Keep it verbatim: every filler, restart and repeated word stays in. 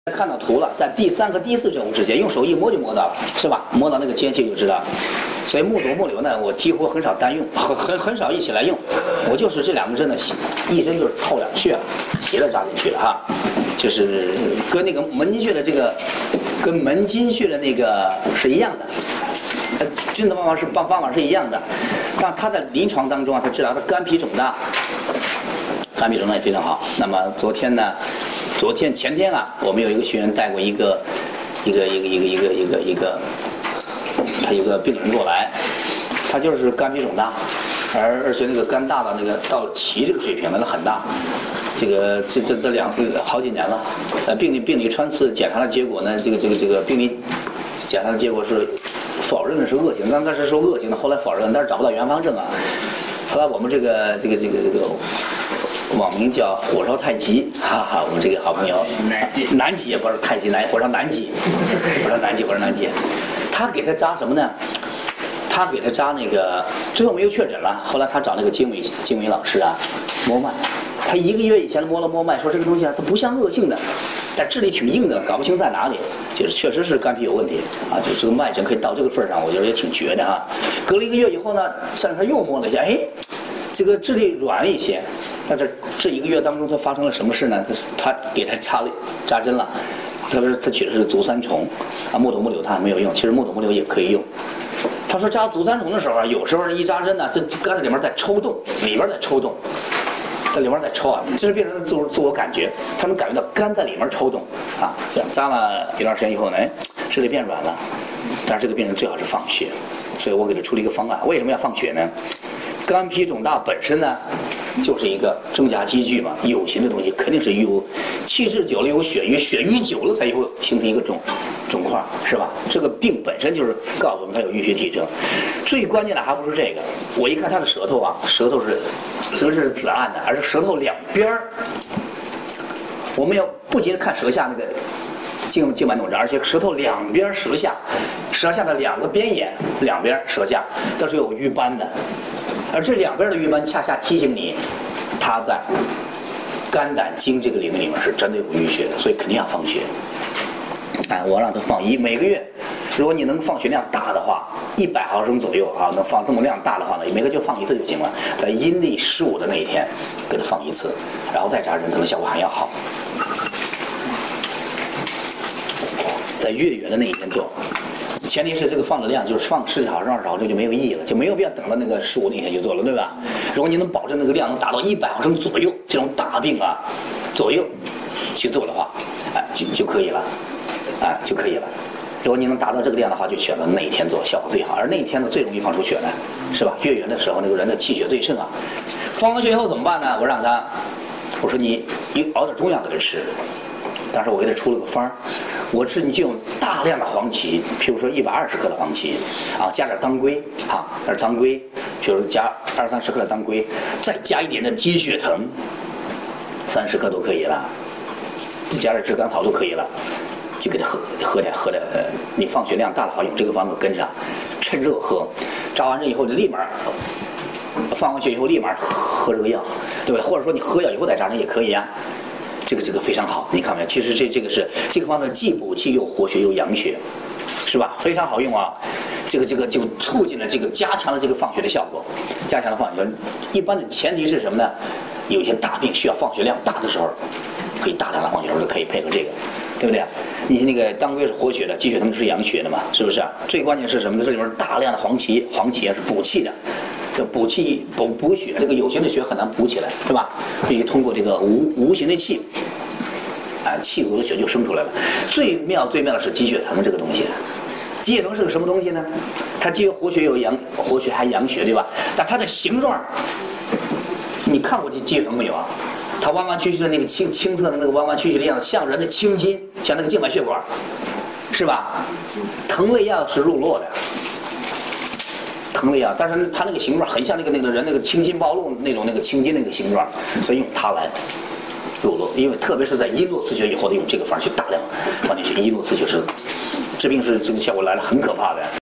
看到图了，在第三和第四针之间，用手一摸就摸到了，是吧？摸到那个间隙就知道。所以木斗木瘤呢，我几乎很少单用，很很很少一起来用。我就是这两个针呢，一针就是透两穴，斜着扎进去了哈，就是跟那个门津穴的这个，跟门津穴的那个是一样的。呃，针的方法是方方法是一样的，但它在临床当中啊，它治疗的肝脾肿大，肝脾肿大也非常好。那么昨天呢？昨天前天啊，我们有一个学员带过一个一个一个一个一个一个一个，他一个病人过来，他就是肝脾肿大，而而且那个肝大到那个到了脐这个水平了，那很大。这个这这这两好几年了，呃，病理病理穿刺检查的结果呢，这个这个这个病理检查的结果是否认的是恶性，刚开始说恶性的，后来否认，但是找不到原发症啊。后来我们这个这个这个这个。网名叫火烧太极，哈哈，我们这个好朋友南极不是太极南，火烧南极，火烧南极，火烧南极。他给他扎什么呢？他给他扎那个，最后没有确诊了。后来他找那个经纬经纬老师啊，摸脉。他一个月以前摸了摸脉，说这个东西啊，它不像恶性的，但质地挺硬的，搞不清在哪里。就是确实是肝脾有问题啊，就这个脉诊可以到这个份上，我觉得也挺绝的哈。隔了一个月以后呢，站上又摸了一下，哎。这个质地软一些，那这这一个月当中，他发生了什么事呢？他他给他插了扎针了，特别是他取的是足三重，啊，木斗木瘤他还没有用，其实木斗木瘤也可以用。他说扎足三重的时候啊，有时候一扎针呢，这肝在里面在抽动，里边在抽动，在里面在抽啊，这是病人的自我自我感觉，他能感觉到肝在里面抽动啊。这样扎了一段时间以后呢，质地变软了，但是这个病人最好是放血，所以我给他出了一个方案。为什么要放血呢？肝脾肿大本身呢，就是一个中夹积聚嘛，有形的东西肯定是有气滞久了有血瘀，血瘀久了才会形成一个肿肿块，是吧？这个病本身就是告诉我们它有淤血体征。最关键的还不是这个，我一看他的舌头啊，舌头是舌是紫暗的，而是舌头两边儿，我们要不仅看舌下那个静静脉动症，而且舌头两边舌下，舌下的两个边眼两边舌下都是有瘀斑的。而这两边的瘀斑恰恰提醒你，它在肝胆经这个领域里面是真的有淤血的，所以肯定要放血。哎，我让他放一每个月，如果你能放血量大的话，一百毫升左右啊，能放这么量大的话呢，每个月放一次就行了。在阴历十五的那一天给他放一次，然后再扎针，可能效果还要好。在月圆的那一天做。前提是这个放的量就是放十几毫升、二十毫升就没有意义了，就没有必要等到那个十五那天就做了，对吧？如果你能保证那个量能达到一百毫升左右，这种大病啊左右去做的话，哎，就就可以了，哎，就可以了。如果你能达到这个量的话，就选择那一天做，效果最好。而那一天呢，最容易放出血来，是吧？月圆的时候，那个人的气血最盛啊。放完血以后怎么办呢？我让他，我说你你熬点中药给他吃。当时我给他出了个方儿，我治你就用大量的黄芪，譬如说一百二十克的黄芪，啊，加点当归，啊，加点当归，譬如加二三十克的当归，再加一点的鸡血藤，三十克都可以了，加点炙甘草都可以了，就给他喝喝点喝点，你放血量大的话，用这个方子跟上，趁热喝，扎完针以后就立马。放完血以后立马喝这个药，对吧？或者说你喝药以后再扎针也可以啊。这个这个非常好，你看没有？其实这这个是这个方子既补气又活血又养血，是吧？非常好用啊！这个这个就促进了这个加强了这个放血的效果，加强了放血。一般的前提是什么呢？有一些大病需要放血量大的时候，可以大量的放血的时候可以配合这个，对不对？你那个当归是活血的，鸡血藤是养血的嘛，是不是啊？最关键是什么呢？这里面大量的黄芪，黄芪啊是补气的。这补气补补血，这个有形的血很难补起来，是吧？必须通过这个无无形的气，啊，气足的血就生出来了。最妙最妙的是鸡血藤这个东西，鸡血藤是个什么东西呢？它既有活血有养活血还养血，对吧？但它的形状，你看过这鸡血藤没有啊？它弯弯曲曲的那个青青色的那个弯弯曲曲的样子，像人的青筋，像那个静脉血管，是吧？藤类药是入络的。藤类啊，但是它那个形状很像那个那个人那个青筋暴露那种那个青筋那个形状，所以用它来入络。因为特别是在阴络刺血以后的用这个方去大量放进去，阴络刺血是治病是这个效果来了很可怕的。